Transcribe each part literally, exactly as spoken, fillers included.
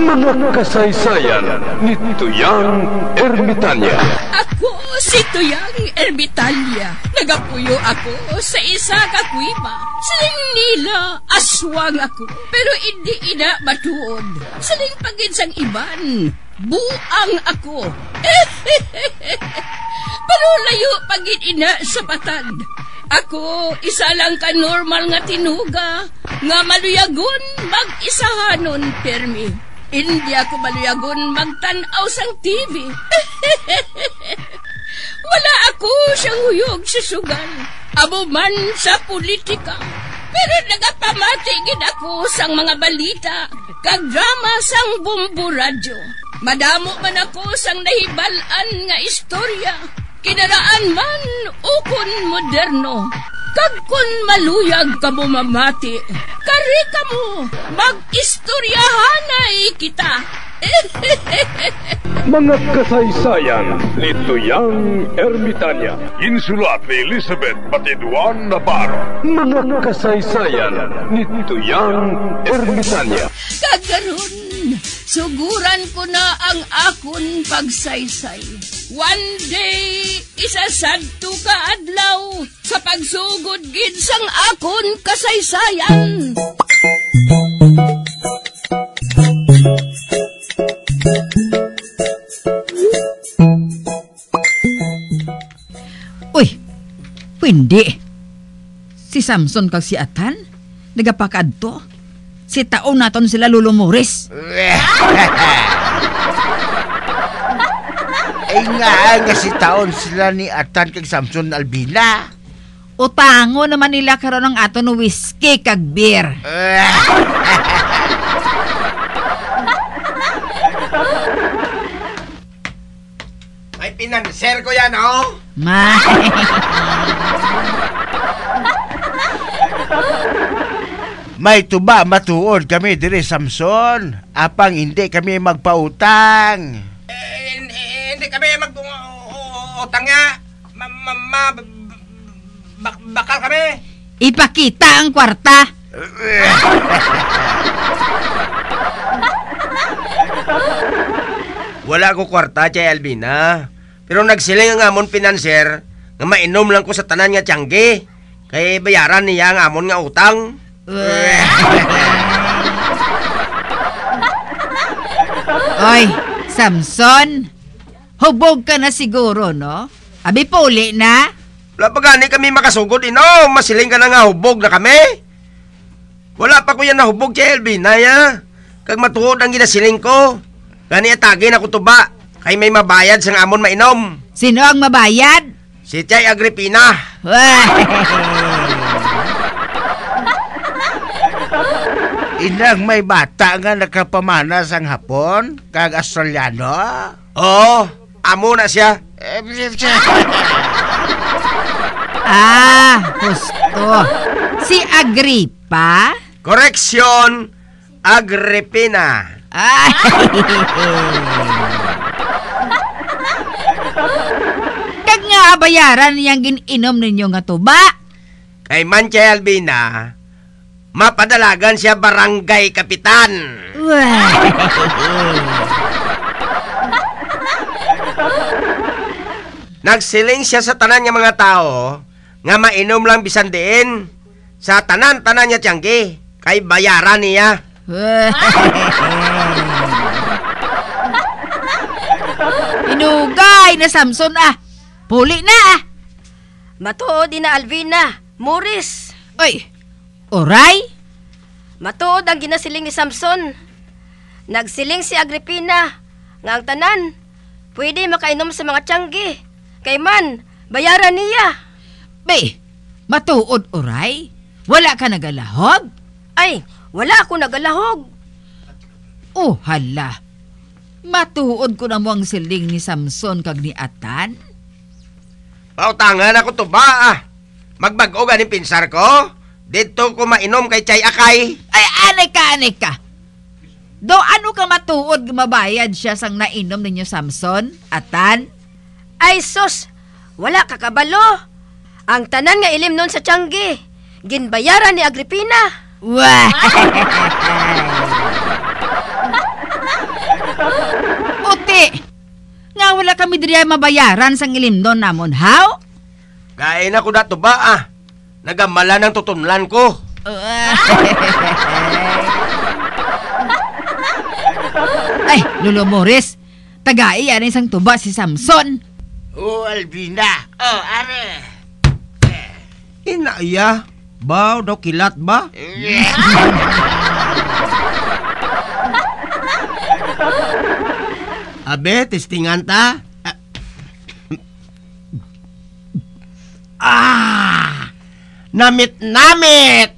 Mga kasaysayan ni Tuyang Ermitanya. Ako si Tuyang Ermitanya. Nagapuyo ako sa isa ka kuiba. Siling nila, aswang ako. Pero hindi ina matuod. Siling paginsang iban, buang ako. Pero layo pagin ina sa patad. Ako, isa lang ka normal nga tinuga, nga maluyagon mag-isahanon, permi. Hindi ako maluyagon magtanaw sang T V. Wala ako siyang huyog sa sugal, abo man sa politika. Pero nagapamatigid ako sang mga balita, kag drama sang Bumbu Radyo. Madamo man ako sang nahibalan nga istorya, kinaraan man ukon moderno. Kag kun maluyag ka mo mamati, kari ka mo, mag-istoryahanay kita. Mga kasaysayan ni Tuyang Ermitanya. Insulat ni Elizabeth Batiduan Navarro. Mga kasaysayan ni Tuyang Ermitanya. Kagaron, suguran ko na ang akon pagsaysay. One day, isasadto ka adlaw sa pagsugod gid sang akon kasaysayan. Uy, hindi. Si Samson kag si Atan, nagapakadto. Si taon naton sila lulumuris. Ay nga, nga si taon sila ni Atan kag Samson Albina. Utango naman nila karon ng aton no whiskey kag beer. May pinanser ko yan, oh. Ma. May tuba matuod kami dire Samson. Apang hindi kami magpautang. Hindi kami mag-utang nga. Ma, ma, ma, bak- bakal kami. Ipakita ang kwarta. Wala ko kwarta, Chay Albina. Pero nagsiling ang amon pinanser nga mainom lang ko sa tanan nga tiyangge. Kaya bayaran niya ang amon nga utang. Oy, Samson, hubog ka na siguro, no? Abi puli na. Wala pa gani kami makasugod, ino. Masiling ka na nga hubog na kami. Wala pa ko yan na hubog, Chay Albina, ya. Kag matuod ang ginasiling ko. Gani atagin ako tuba. Kay may mabayad sang amon mainom. Sino ang mabayad? Si Chay Agripina. Inang may bata nga nakapamana sang Hapon kag Australiano. Oo, amo na siya. Ah, gusto. Si Agripa? Koreksyon, Agripina. Ay. Kag nga bayaran niyang gininom ninyo nga tuba. Kay Manchay Albina, mapadalagan siya barangay kapitan. Nagsiling siya sa tanan nga mga tao nga mainom lang bisan diin sa tanan-tanan niya tiyangge. Kay bayaran niya. Inugay na Samson ah. Puli na ah. Matuod ina Alvina, Morris. Oy, oray? Matuod ang ginasiling ni Samson. Nagsiling si Agripina nga ang tanan pwede makainom sa mga tiyanggi. Kay man, bayaran niya. Be, matuod oray? Wala ka nagalahog? Ay, wala ako nagalahog. Oh, hala. Matuod ko na mo ang siling ni Samson kag ni Atan. Pautangan ako to ba ah. Magbag-o ganing pinsar ko. Dito ko mainom kay Chay Akay. Ay, anay ka, anay ka. Do ano ka matuod mabayad siya sang nainom ninyo Samson, Atan? Ay sus, wala kakabalo. Ang tanan nga ilim nun sa tiyanggi, ginbayaran ni Agripina. Wah! kami diri mabayaran sang ilimnon namon, how? Kain ako dato ba ah. Nagamala ng tutunlan ko. Ay, Lolo Morris, tagai yan isang tuba si Samson. Oh, Albina. Oh, are. Inaya, baw daw kilat ba? Abe, testingan ta? Ah! Namit-namit!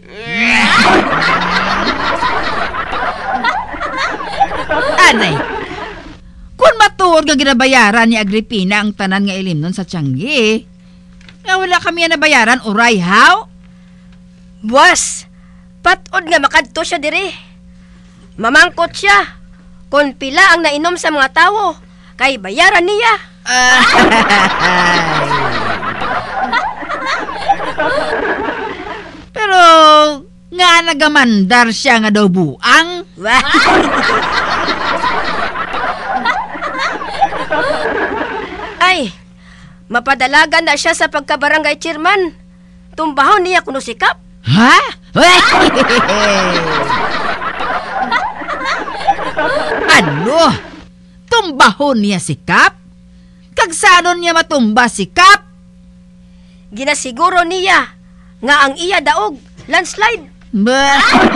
Anay, kung matuod nga ginabayaran ni Agripina ang tanan nga ilimnon sa Tiangge, nga wala kami na nabayaran, uray, how? Buwas, patod nga makadto siya diri. Mamangkot siya. Kung pila ang nainom sa mga tao, kay bayaran niya. Pero nga nagamandar siya nga daw buang. Ay, mapadalagan na siya sa pagkabarangay chairman. Tumbahon niya kuno sikap. Ha? Ano? Tumbahon niya si Kap? Kagsanon niya matumba si Kap? Ginasiguro niya nga ang iya daog landslide. Bah.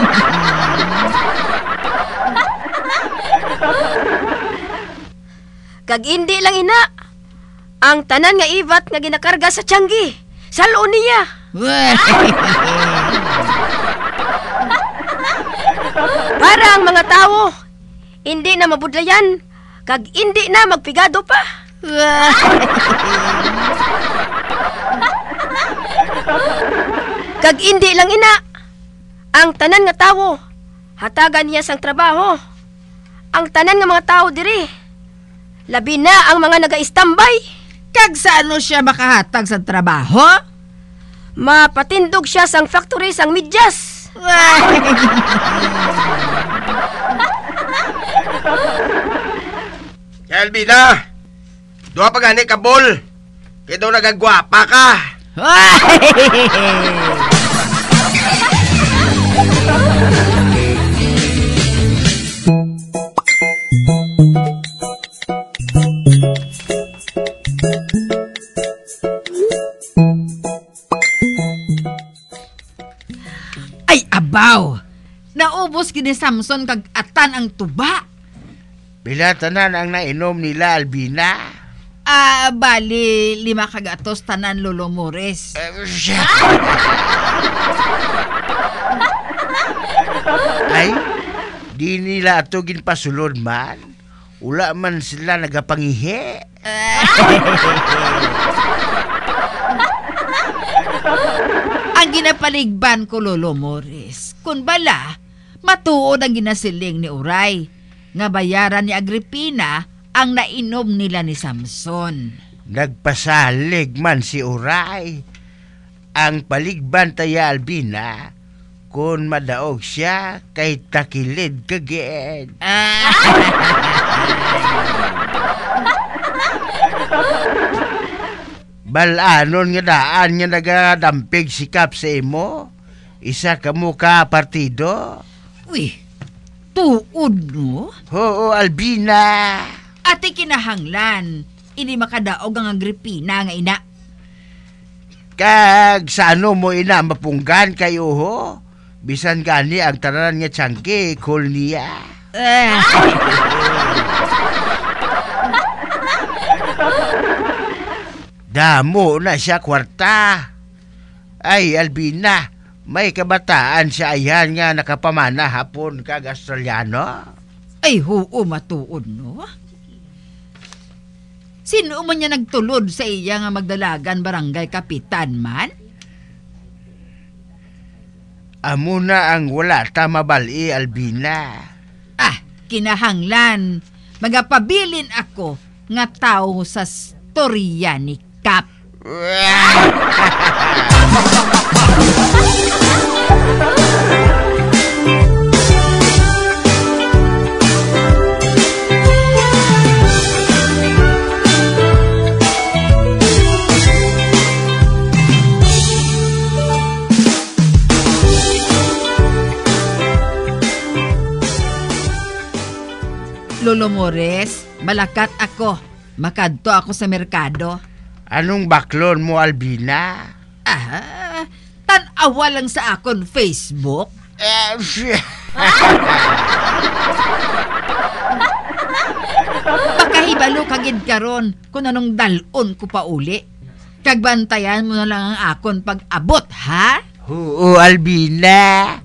Kag hindi lang ina. Ang tanan nga ibat nga ginakarga sa Tiangge. Salo niya. Para ang mga tao hindi na mabudlayan, kag hindi na magpigado pa. Kag hindi lang ina, ang tanan nga tao hatagan niya sang trabaho. Ang tanan nga mga tao diri, labi na ang mga naga-istambay. Kag saano siya makahatag sa trabaho? Mapatindog siya sang factory sang midyas. Albina, doa pa gani ka bol. Kaya daw nagagwapa ka. Ay, abaw! Naubos gini Samson kag atan ang tuba. Bila tanan ang nainom nila, Albina? Ah, bali, lima kagatos tanan Lolo Morris. Ay, di nila ato ginpasulod man. Ula man sila nagapangihi. Ang ginapaligban ko, Lolo Morris, kun bala, matuod ang ginasiling ni Uray, nga bayaran ni Agripina ang nainom nila ni Samson. Nagpasalig man si Uray. Ang paligban taya, Albina, kung madaog siya kay takilid kagid. Ah. Balanon nga daan nga nagadampig si Kap sa imo. Isa ka mo ka partido. Uy, tuod no? Oo, Albina. Ate kinahanglan, ini makadaog ang Agripina nga ina. Kag sa ano mo ina mapunggan kayo ho? Bisan gani ang tanan nga Tiangge, kol niya. Ah. Damo na siya kwarta. Ay, Albina, may kabataan siya ayan nga nakapamana hapon kag Australiano. Ay, huo matuod no? Sino man niya nagtulod sa iya nga magdalagan barangay kapitan man? Amo na ang wala ta mabali, Albina. Ah, kinahanglan. Magapabilin ako nga tao sa storya ni Kap. Lolo Mores, malakat ako. Makadto ako sa merkado. Anong baklon mo, Albina? Ah, tan-awa lang sa akon Facebook. Eh, Pakahibalo kagid karon kung anong dalon ko pa uli. Kagbantayan mo na lang ang akon pag-abot, ha? Oo, Albina.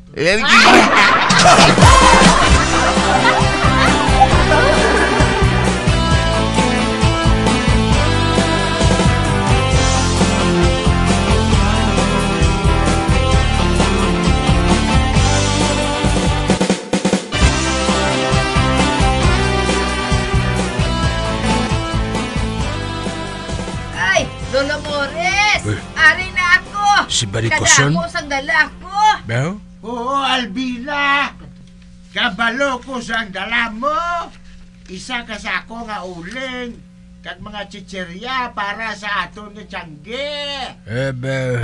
Ay, Lolo Mores! Uy. Ari na ako! Si Barikoson? Kadako sang dala ko! Beo? Oo, Albina. Kabalo ko sa dala mo. Isa ka sa ako nga uling. Kag mga chicherya para sa aton ni Tiangge. Eh, beo.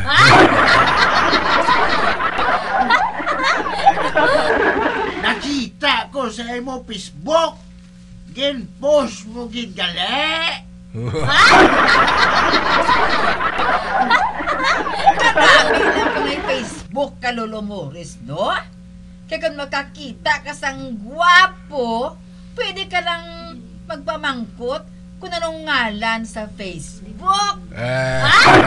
Nakita ko sa imo Facebook. Gin-post mo gid gali. Marami lang ko may Facebook ka, Lolo Mores, no? Kaya kung makakita ka sang gwapo, pwede ka lang magpamangkot kung anong ngalan sa Facebook. Eh,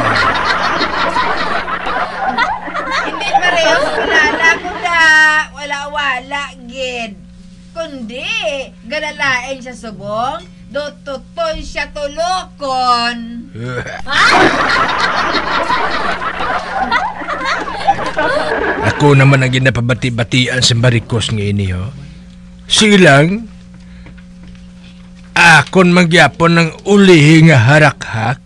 Hindi parehas kilala ko na wala-wala, gid. Kundi, galalain siya subong, do tutoy siya tulokon. ako naman ang ginapabati-batian sa Barikos nga ini, ho. Silang, akon magyapon ng ulihi nga harakhak.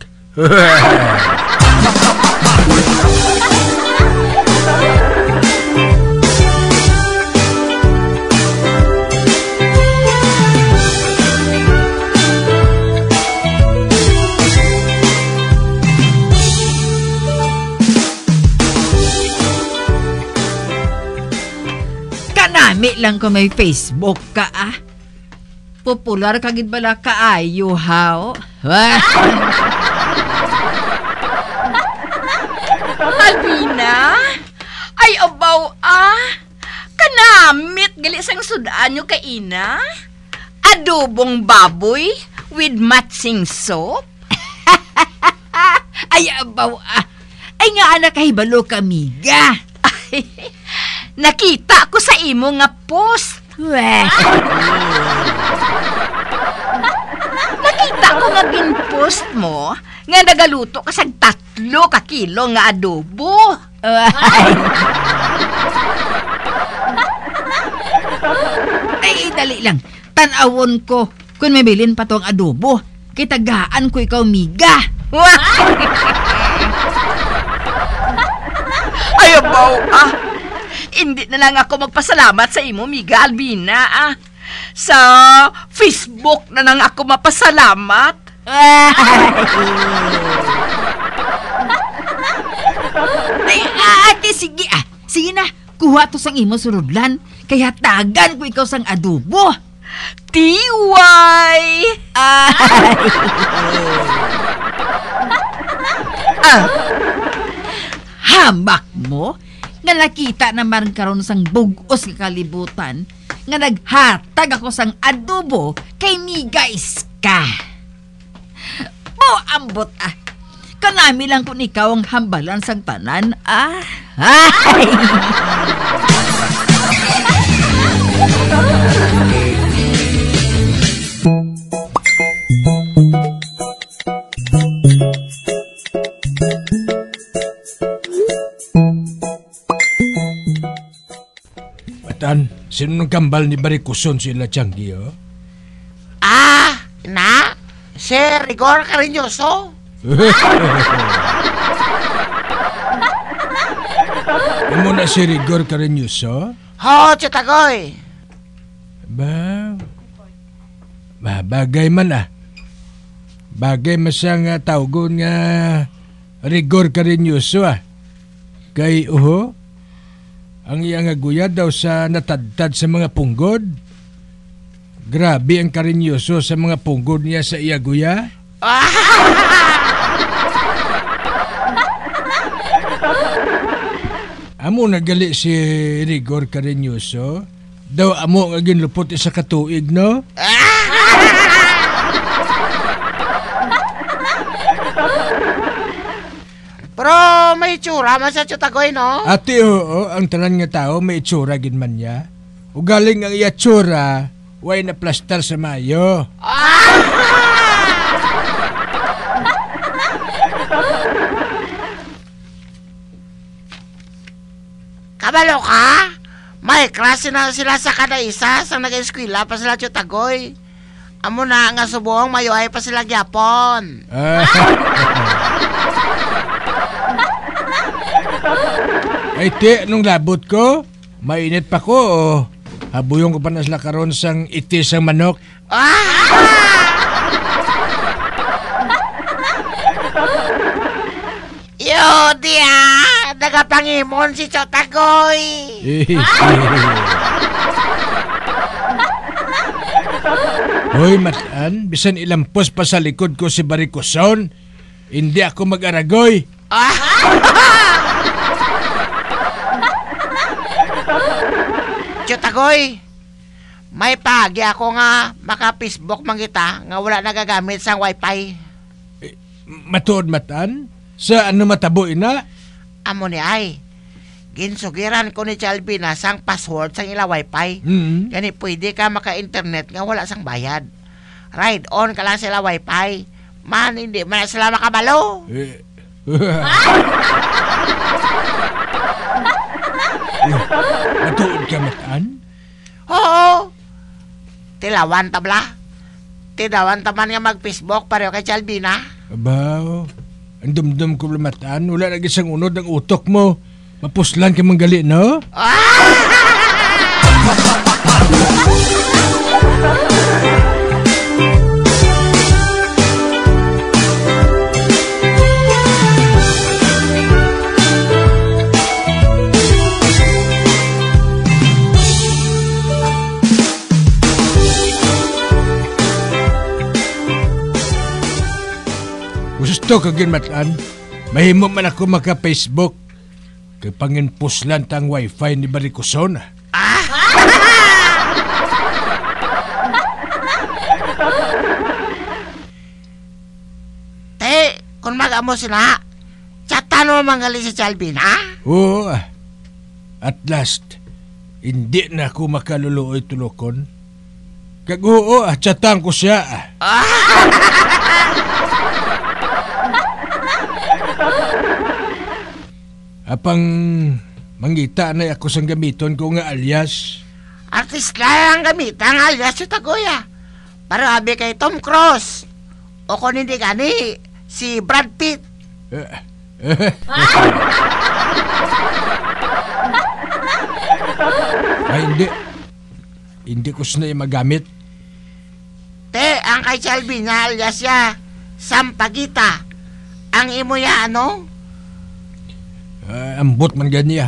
Kanami lang ko may Facebook ka, ah. Popular kagid bala kaayo, hao. Albina? Ay, abaw ah. Kanamit gali sang sudaan nyo kay ina. Adobong baboy with matching soap. Ay, abaw, ah. Ay nga anak kahibalo kamiga. Ay, nakita ko sa imo nga post. Weh. Nakita ko nga bin-post mo nga nagaluto ka sa tatlo ka kilo nga adobo. Ay, dali lang. Tanawon ko kung may bilin pa tong adobo. Kitagaan ko ikaw, miga. Ay, abaw ah. Hindi na lang ako magpasalamat sa imo, Miga Albina ah. Sa Facebook na lang ako mapasalamat. Ay, ate, sige ah. Sige na, kuha to sang imo surudlan. Kaya tagan ko ikaw sang adobo. Tiway! Ay. Ah, Hamak mo? Nga nakita naman karon sang bugos nga kalibutan nga naghatag ako sang adobo kay Migais ka. Mo ambot ah. Kanami lang kung ikaw ang hambalan sang tanan ah. Ay! Matan, sino nang kambal ni Barikoson sila Tiangge, ho? Ah, na? Sir Igor Cariñoso? Amo na si Rigor Cariñoso? Ho, Chitagoy. Ba? Ba, bagay man ah. Bagay masang uh, tawgon nga Rigor Cariñoso ah. Kay uho, ang iyang aguya daw sa natadtad sa mga punggod. Grabe ang karinyoso sa mga punggod niya sa iya, Guya. Amo nagali si Rigor karinyoso. Daw amo nga ginlupot isa katuig, no? Pero may itsura man sa Chutagoy, no? Ate, oo, ang tanan nga tao may itsura gin man niya. Ugaling ang iya tsura, way na plastar sa mayo. Kabalo ka? May klase na sila sa kada isa sa nag-eskwela pa sila Chutagoy. Amo na nga subong mayo ay pa sila gyapon. Ah. Ay te, nung labot ko, mainit pa ko o habuyong ko pa na sila karon sang itis ang manok. Yo, dia! Nagapangimon si Chutagoy! Hoy, Matan, bisan ilampos pa sa likod ko si Barikoson, hindi ako mag-aragoy. Chutagoy, may pagi ako nga maka-Facebook man kita nga wala nagagamit sang wifi. Eh, matuod, Matan? Sa ano matabo ina? Amo ni ay, ginsugiran ko ni Chalby na sang password sang ila wifi. Mm-hmm. Gani pwede ka maka-internet nga wala sang bayad. Ride on ka lang sila wifi. Man, hindi man sila makabalo. Eh. Matuod ka, Matan? Oo. Tilawan tabla. Tilawan taman nga mag-Facebook pareho kay Chalby na. Abaw, ang dumdum ko, Matan. Wala na isang unod ang utok mo. Mapuslan ka manggali, no? Gusto ka ginmatan, mahimo man ako maka-Facebook. Kapangin puslan tang wifi ni Barikoson. Ah! Te, kung mag-amo sila, chatan mo manggali si Chalby na? Oo, at last, hindi na ako makaluluoy tulokon. Kag oo, chatan ko siya. Apang mangita na ako sang gamiton ko nga alias. Artist lang ang gamitan nga alias yung tagoya. Para habi kay Tom Cruise. O kung hindi gani, si Brad Pitt. Ay, hindi. Hindi ko sana yung magamit. Te, ang kay Chalby nga alias ya, Sampagita. Ang imo ya, ano? Uh, ambot man ganyan.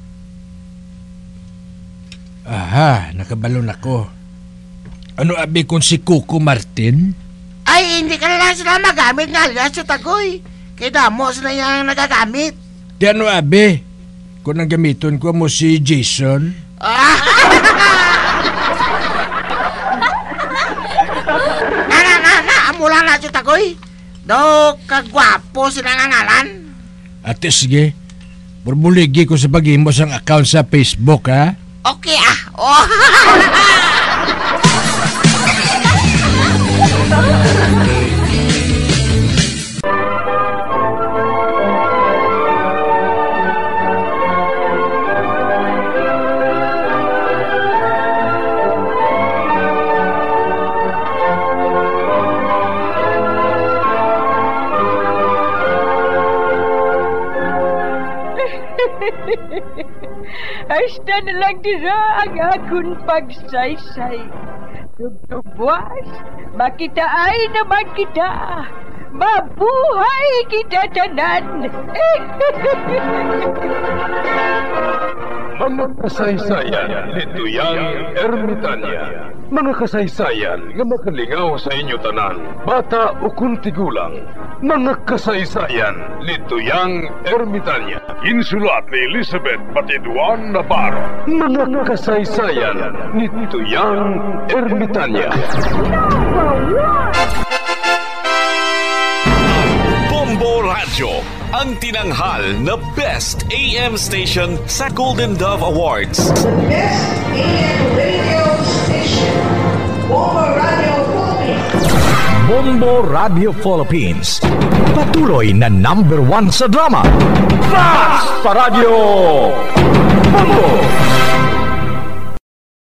Aha, nakabalon ako. Ano abi kung si Cuco Martin? Ay, hindi ka na lang sila magamit nga alias yung tagoy. Kaya damo sila yung nagagamit. Di ano abi? Kung ang gamiton ko mo si Jason? Ah! na, na, na, na, amula na yung tagoy. Do, kagwapo sila nga ngalan. Ate, sige. Burbuligi ko sa pag-imos ang account sa Facebook, ha? Okay, ah. Oh. Hasta na lang dira ang akong pagsaysay. Tugtugwas, makitaay naman kita. Mabuhay kita tanan. mga kasaysayan ni Tuyang Ermitanya. Mga kasaysayan nga makalingaw sa inyo tanan, bata o kuntigulang. Mga kasaysayan ni Tuyang Ermitanya. Insulat ni Elizabeth Batiduan Navarro. Mga kasaysayan ni Tuyang Ermitanya. Bombo Radio, ang tinanghal na Best A M Station sa Golden Dove Awards. Best A M Radio Station, Bombo Radio Philippines. Bombo Radio Philippines, patuloy na number one sa drama. Fast sa Radio Bombo!